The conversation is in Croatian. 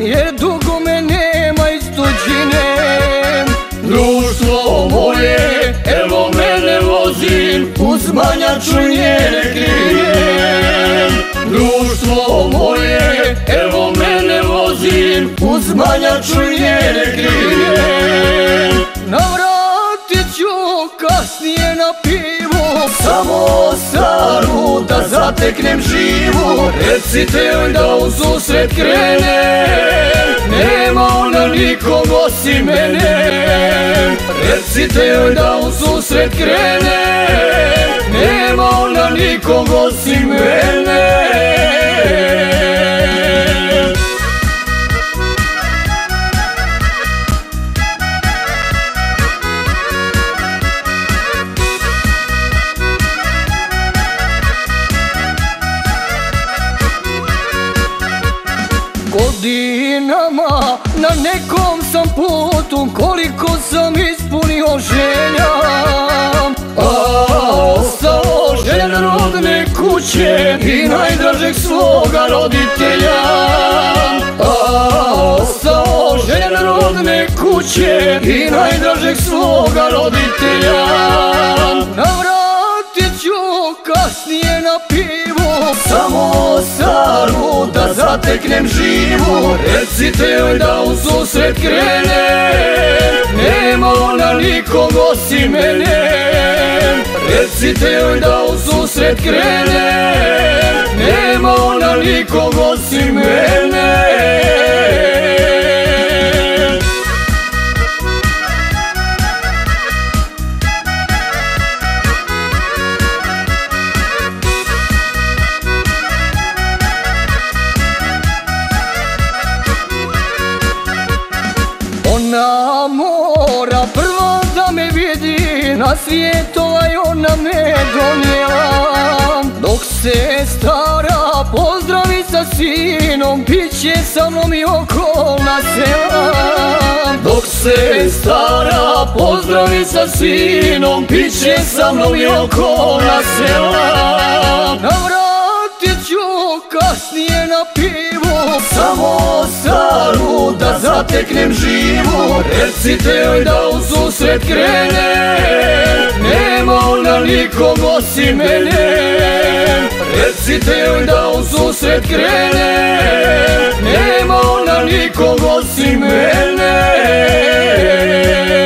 jer dugo me nema iz tuđine. Društvo moje, evo mene vozim, uz manjaču njene krivine. Društvo moje, evo mene vozim, uz manjaču njene krivine. Navratit ću kasnije na pivu, samo staru da zateknem živu. Recite joj da u susret krene, nema ona nikog osim mene. Recite joj da u susret krene, nema ona nikog osim mene. Godinama na nekom sam putu, koliko sam ispunio želja, ostalo želja rodne kuće i najdražeg svoga roditelja. Ostalo želja rodne kuće i najdražeg svoga roditelja. Navratit ću kasnije na pivu, samo staru da zateknem živu. Recite joj da u susret krene, nema ona nikog osim mene. Recite joj da u susret krene, nema ona nikog osim mene. Ona mora prvo da me vidi, na svijet ovaj ona me donijela. Dok se stara pozdravi sa sinom, bit će sa mnom i okolna sela. Dok se stara pozdravi sa sinom, bit će sa mnom i okolna sela. Navratit ću kasnije na pivu, samo staru da zateknem živu. Recite joj da u susret krene, nema ona nikog osim mene. Recite joj da u susret krene, nema ona nikog osim mene.